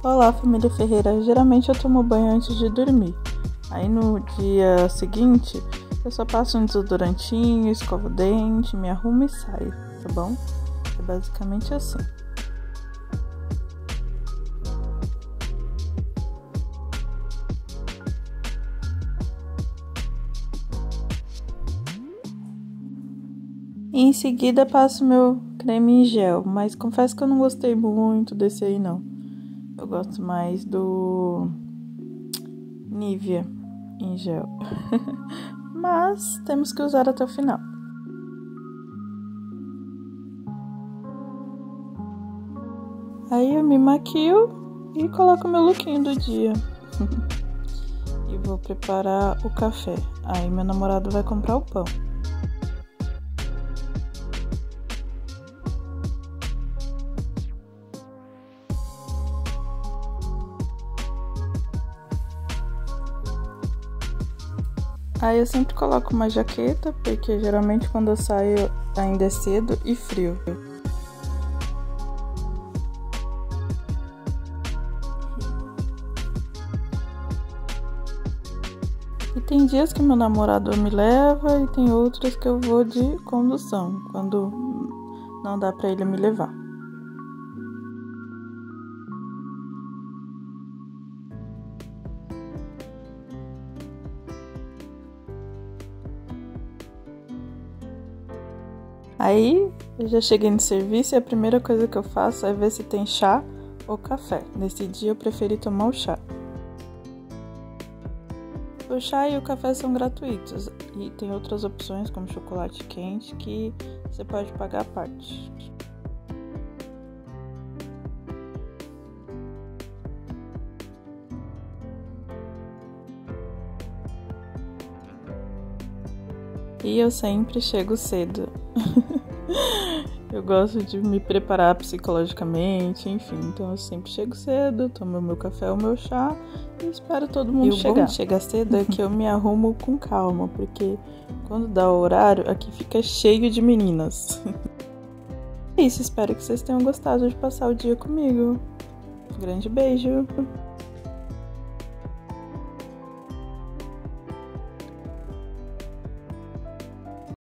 Olá, família Ferreira. Geralmente eu tomo banho antes de dormir. Aí no dia seguinte eu só passo um desodorantinho, escovo o dente, me arrumo e saio, tá bom? É basicamente assim. E em seguida passo meu creme em gel, mas confesso que eu não gostei muito desse aí não. Eu gosto mais do Nivea em gel. Mas temos que usar até o final. Aí eu me maquio e coloco meu lookinho do dia. E vou preparar o café. Aí meu namorado vai comprar o pão. Aí eu sempre coloco uma jaqueta, porque geralmente quando eu saio ainda é cedo e frio. E tem dias que meu namorado me leva e tem outros que eu vou de condução, quando não dá pra ele me levar. Aí eu já cheguei no serviço e a primeira coisa que eu faço é ver se tem chá ou café. Nesse dia eu preferi tomar o chá. O chá e o café são gratuitos e tem outras opções como chocolate quente que você pode pagar à parte. E eu sempre chego cedo. Eu gosto de me preparar psicologicamente, enfim. Então eu sempre chego cedo, tomo o meu café, o meu chá e espero todo mundo chegar. O bom de chegar cedo é que eu me arrumo com calma, porque quando dá o horário, aqui fica cheio de meninas. É isso, espero que vocês tenham gostado de passar o dia comigo. Um grande beijo!